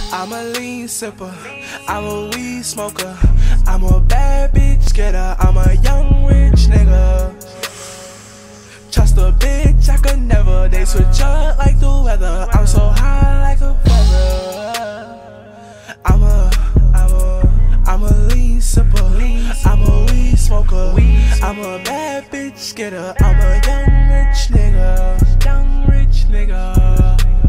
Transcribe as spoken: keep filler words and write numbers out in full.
I'm a lean sipper, I'm a weed smoker, I'm a bad bitch getter, I'm a young rich nigga. Trust a bitch I could never, they switch up like the weather. I'm so high like a feather. I'm a, I'm a, I'm a lean sipper, I'm a weed smoker, I'm a bad bitch getter, I'm a young rich nigga, young rich nigga.